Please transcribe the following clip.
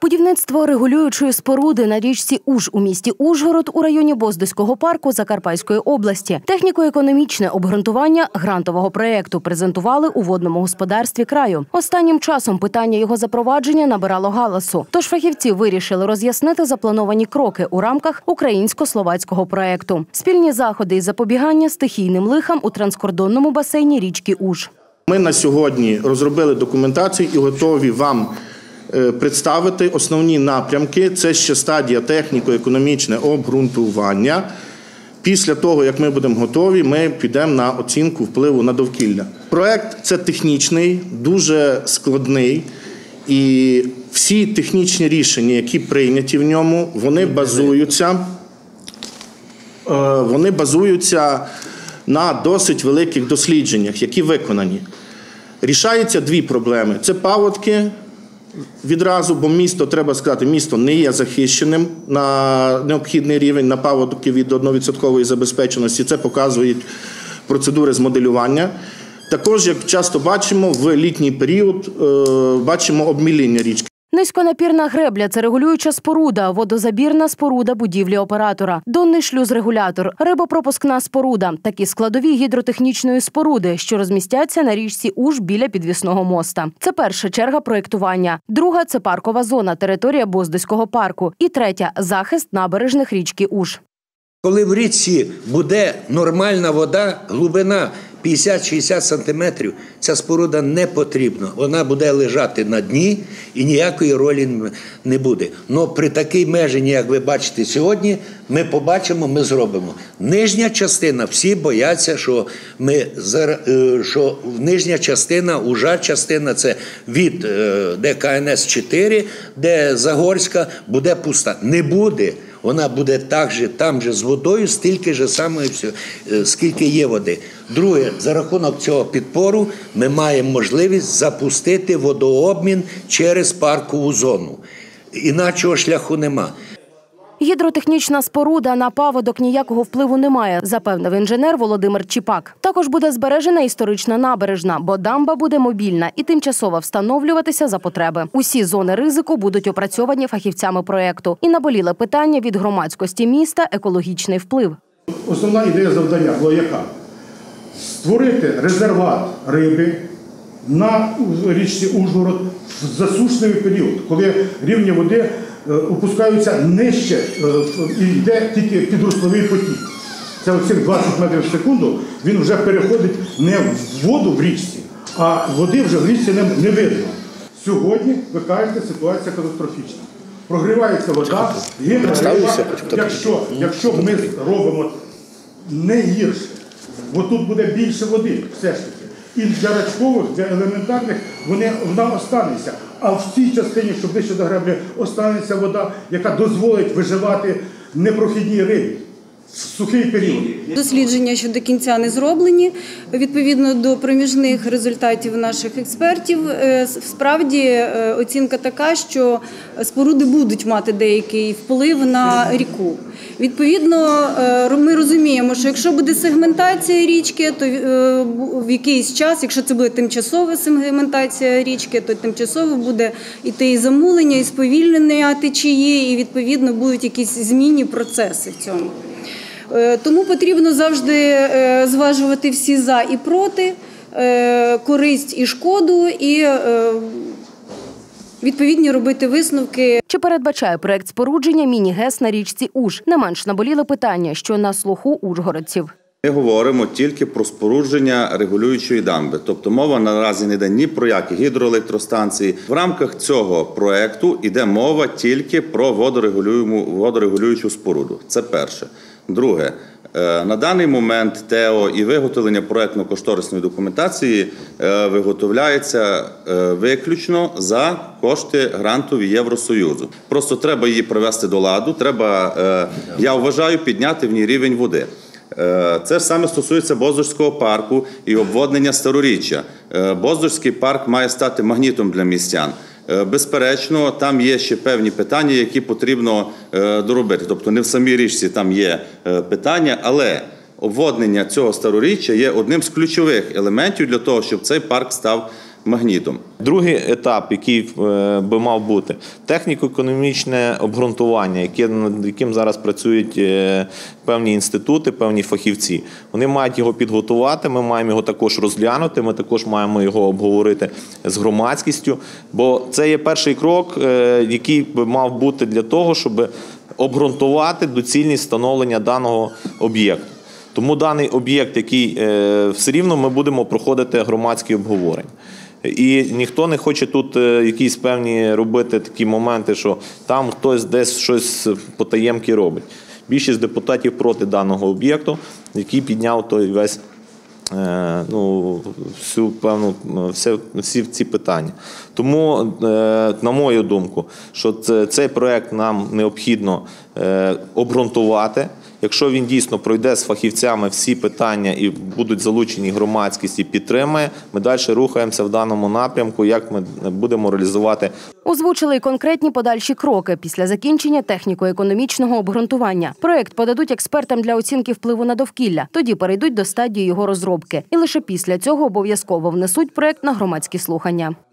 Будівництво регулюючої споруди на річці Уж у місті Ужгород у районі Боздоського парку Закарпатської області. Техніко-економічне обґрунтування грантового проєкту презентували у водному господарстві краю. Останнім часом питання його запровадження набирало галасу. Тож фахівці вирішили роз'яснити заплановані кроки у рамках українсько-словацького проєкту. Спільні заходи із запобігання стихійним лихам у транскордонному басейні річки Уж. Ми на сьогодні розробили документацію і готові вам представити основні напрямки. Це ще стадія техніко-економічне обґрунтування. Після того, як ми будемо готові, ми підемо на оцінку впливу на довкілля. Проект – це технічний, дуже складний. І всі технічні рішення, які прийняті в ньому, вони базуються на досить великих дослідженнях, які виконані. Рішаються дві проблеми. Це паводки відразу, бо місто, треба сказати, місто не є захищеним на необхідний рівень, на паводки від 1% забезпеченості. Це показують процедури з моделювання. Також, як часто бачимо, в літній період бачимо обміління річки. Низьконапірна гребля – це регулююча споруда, водозабірна споруда будівлі оператора, донний шлюз-регулятор, рибопропускна споруда – такі складові гідротехнічної споруди, що розмістяться на річці Уж біля підвісного моста. Це перша черга проєктування. Друга – це паркова зона, територія Боздоського парку. І третя – захист набережних річки Уж. Коли в річці буде нормальна вода, глибина 50-60 сантиметрів, ця споруда не потрібна. Вона буде лежати на дні і ніякої ролі не буде. Але при такій межі, як ви бачите сьогодні, ми побачимо, ми зробимо. Нижня частина, всі бояться, що нижня частина, Ужа частина, це від ДКНС-4, де Загорська, буде пуста. Не буде. Вона буде там же з водою, стільки ж саме, скільки є води. Друге, за рахунок цього підпору ми маємо можливість запустити водообмін через паркову зону. Іначого шляху нема. Гідротехнічна споруда на паводок ніякого впливу не має, запевнив інженер Володимир Чіпак. Також буде збережена історична набережна, бо дамба буде мобільна і тимчасово встановлюватися за потреби. Усі зони ризику будуть опрацьовані фахівцями проєкту. І наболіле питання від громадськості міста – екологічний вплив. Основна ідея завдання була яка? Створити резерват риби на річці Ужгород в засушливий період, коли рівні води опускаються нижче і йде тільки підрусловий потік. Це оцих 20 метрів в секунду, він вже переходить не в воду в річці, а води вже в річці не видно. Сьогодні, ви кажете, ситуація катастрофічна. Прогрівається вода, якщо ми робимо не гірше, бо тут буде більше води все ж таки. І для рачкових, для елементарних вона останеться. А в цій частині, що ближче до греблі, останеться вода, яка дозволить виживати непрохідній рибі в сухий період. Дослідження ще до кінця не зроблені. Відповідно до проміжних результатів наших експертів, справді оцінка така, що споруди будуть мати деякий вплив на ріку. Відповідно, ми розуміємо, що якщо буде сегментація річки, то в якийсь час, якщо це буде тимчасова сегментація річки, то тимчасово буде йти і замулення, і сповільнення течії, і відповідно будуть якісь змінні процеси в цьому. Тому потрібно завжди зважувати всі за і проти, користь і шкоду, і відповідні робити висновки. Чи передбачає проєкт спорудження міні-ГЕС на річці Уж? Не менш наболіле питання, що на слуху ужгородців. Ми говоримо тільки про спорудження регулюючої дамби. Тобто мова наразі не йде ні про які гідроелектростанції. В рамках цього проєкту йде мова тільки про водорегулюючу споруду. Це перше. Друге. На даний момент ТЕО і виготовлення проєктно-кошторисної документації виготовляється виключно за кошти грантові Євросоюзу. Просто треба її привести до ладу, треба, я вважаю, підняти в ній рівень води. Це ж саме стосується Боздоського парку і обводнення Староріччя. Боздоський парк має стати магнітом для містян. Безперечно, там є ще певні питання, які потрібно доробити. Тобто не в самій річці там є питання, але обводнення цього Староріччя є одним з ключових елементів для того, щоб цей парк став магнітом. Другий етап, який би мав бути – техніко-економічне обґрунтування, над яким зараз працюють певні інститути, певні фахівці. Вони мають його підготувати, ми маємо його також розглянути, ми також маємо його обговорити з громадськістю, бо це є перший крок, який би мав бути для того, щоб обґрунтувати доцільність встановлення даного об'єкту. Тому даний об'єкт, який все рівно ми будемо проходити громадські обговорення. І ніхто не хоче тут якісь певні робити такі моменти, що там хтось десь щось потаємки робить. Більшість депутатів проти даного об'єкту, який підняв той весь, всі ці питання. Тому, на мою думку, що цей проект нам необхідно обґрунтувати. Якщо він дійсно пройде з фахівцями всі питання і будуть залучені громадськість і підтримає, ми далі рухаємося в даному напрямку, як ми будемо реалізувати. Озвучили й конкретні подальші кроки після закінчення техніко-економічного обґрунтування. Проєкт подадуть експертам для оцінки впливу на довкілля, тоді перейдуть до стадії його розробки. І лише після цього обов'язково внесуть проєкт на громадські слухання.